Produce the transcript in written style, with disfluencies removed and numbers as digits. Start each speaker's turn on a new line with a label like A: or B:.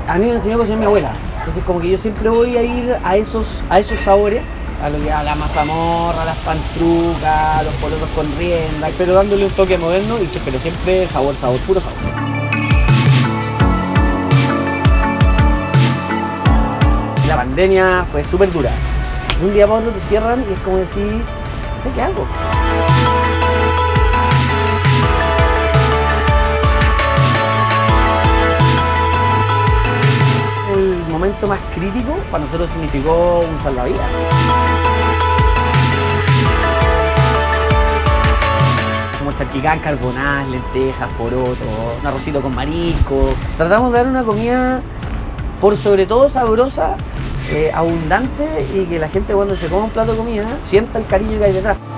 A: A mí me enseñó a cocinar mi abuela. Entonces como que yo siempre voy a ir a esos sabores, a la mazamorra, a las pantrucas, a los porotos con rienda, pero dándole un toque moderno pero siempre sabor, puro sabor. La pandemia fue súper dura. De un día para otro te cierran y es como decir, ¿qué hago? El momento más crítico para nosotros significó un salvavidas. Como charquicán, carbonadas, lentejas, porotos, un arrocito con marisco. Tratamos de dar una comida por sobre todo sabrosa, abundante y que la gente cuando se come un plato de comida sienta el cariño que hay detrás.